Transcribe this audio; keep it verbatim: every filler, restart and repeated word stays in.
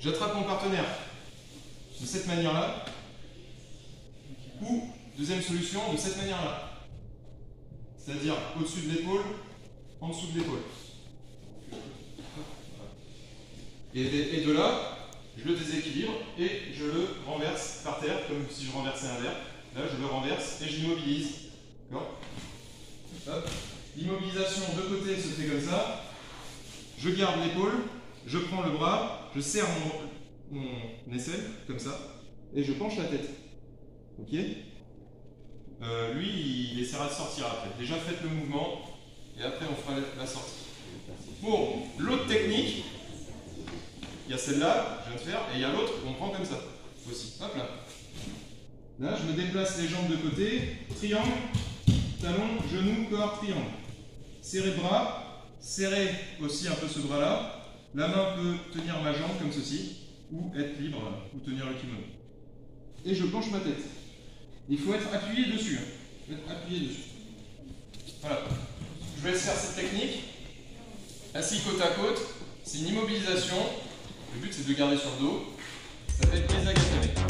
j'attrape mon partenaire de cette manière-là, ou, deuxième solution, de cette manière-là. C'est-à-dire au-dessus de l'épaule, en dessous de l'épaule. Et, et de là, je le déséquilibre et je le renverse par terre, comme si je renversais un verre. Là, je le renverse et je l'immobilise. D'accord ? L'immobilisation de côté se fait comme ça. Je garde l'épaule, je prends le bras, je serre mon, mon aisselle, comme ça, et je penche la tête. Ok ? euh, Lui, il essaiera de sortir après. Déjà, faites le mouvement, et après, on fera la sortie. Pour l'autre technique, il y a celle-là, je viens de faire, et il y a l'autre, on prend comme ça, aussi. Hop là. Là, je me déplace les jambes de côté, triangle, talon, genou, corps, triangle. Serrez le bras, serrez aussi un peu ce bras-là. La main peut tenir ma jambe comme ceci, ou être libre, ou tenir le kimono. Et je penche ma tête. Il faut être appuyé dessus. Hein. Il faut être appuyé dessus. Voilà. Je vais laisse faire cette technique. Assis côte à côte, c'est une immobilisation. Le but c'est de le garder sur le dos. Ça s'appelle Kaisagatame.